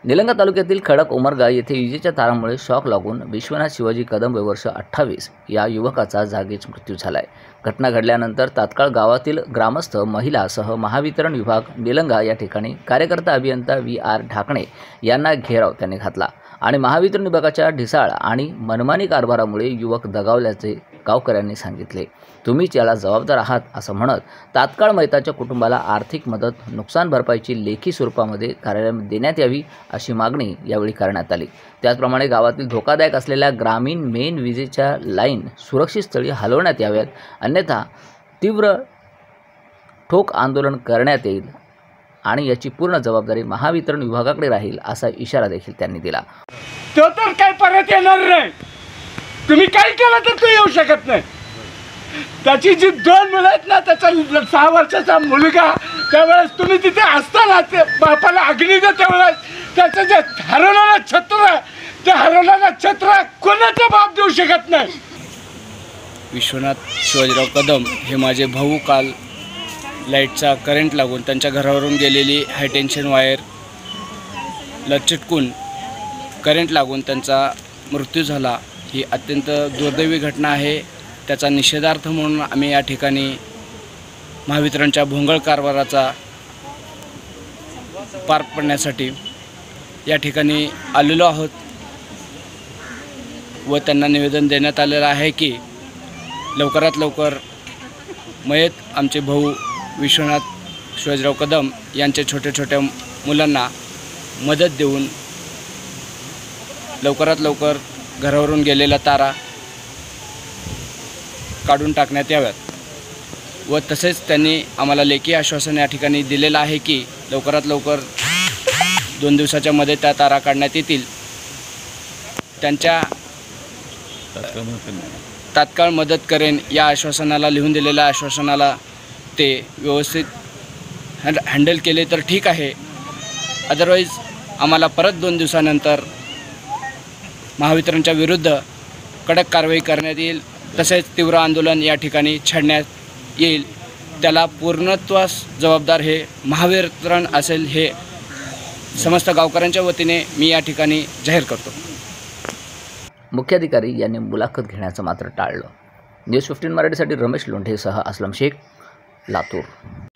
निलंगा तालुक्यातील खडक उमरगा येथे विजेच्या तारामुळे शॉक लागून विश्वनाथ शिवाजी कदम वय वर्ष 28 या युवकाचा जागीच मृत्यू झाला आहे। घटना घडल्यानंतर तात्काळ गावातील ग्रामस्थ महिलासह महावितरण विभाग निलंगा या ठिकाणी कार्यकर्ता अभियंता VR ढाकणे यांना घेराव त्यांनी घातला आणि महावितरण विभागाच्या ढिसाळ आणि मनमानी कारभारामुळे युवक दगावल्याचे गावकऱ्यांनी सांगितले। तुम्हीच याला जबाबदार आहात असं म्हणत तात्काळ मयताच्या कुटुंबाला आर्थिक मदत नुकसान भरपाईची लेखी स्वरूपामध्ये कार्यालयात देण्यात यावी अशी मागणी यावेळी करण्यात आली। त्याचप्रमाणे गावातील धोकादायक असलेल्या ग्रामीण मेन विजेच्या लाईन सुरक्षित स्थळी हलवण्यात याव्यात, अन्यथा तीव्र ठोक आंदोलन करण्यात येईल आणि याची पूर्ण जबाबदारी महावितरण विभागाकडे राहील असा इशारा देखील त्यांनी दिला। तो तर काय परत येणार नाही, तुम्ही काय केलं तर तो येऊ शकत नाही। त्याची जी 2 मुलं आहेत ना, त्याचा 6 वर्षाचा मुलगा, त्यावेळेस तुम्ही तिथे असताना ते बापाला अग्नी देत, त्यावेळेस त्याचं जे हरवलेलं छत्र, ते हरवलेलं छत्र कोणाचा बाप देऊ शकत नाही। विश्वनाथ शिवाजीराव कदम हे माझे भाऊ काल लाईटचा करंट लागून त्यांच्या घरावरून गेलेली हाय टेन्शन वायरला चिटकून करंट लागून त्यांचा मृत्यू झाला। ही अत्यंत दुर्दैवी घटना आहे। त्याचा निषेधार्थ म्हणून आम्ही या ठिकाणी महावितरणच्या भोंगळ कारभाराचा पार पाडण्यासाठी या ठिकाणी आलेलो आहोत व त्यांना निवेदन देण्यात आलेलं आहे की लवकरात लवकर मयत आमचे भाऊ विश्वनाथ शिवाजीराव कदम यांच्या छोट्या छोट्या मुलांना मदत देऊन लवकरात लवकर घरावरून गेलेल्या तारा काढून टाकण्यात याव्यात व तसेच त्यांनी आम्हाला लेखी आश्वासन या ठिकाणी दिलेलं आहे की लवकरात लवकर 2 दिवसाच्या मध्ये त्या तारा काढण्यात येतील। त्यांच्या तात्काळ मदत करेन या आश्वासनाला, लिहून दिलेल्या आश्वासनाला ते व्यवस्थित हँडल केले तर ठीक आहे, अदरवाईज आम्हाला परत 2 दिवसानंतर महावितरणच्या विरुद्ध कडक कारवाई करण्यात येईल। तसेच तीव्र आंदोलन या ठिकाणी छेडण्यात येईल। त्याला पूर्णत्वास जबाबदार हे महावितरण असेल, हे समस्त गावकऱ्यांच्या वतीने मी या ठिकाणी जाहीर करतो। मुख्याधिकारी यांनी मुलाखत घेण्याचं मात्र टाळलं। न्यूज 15 मराठीसाठी रमेश लोंढेसह असलम शेख, लातूर।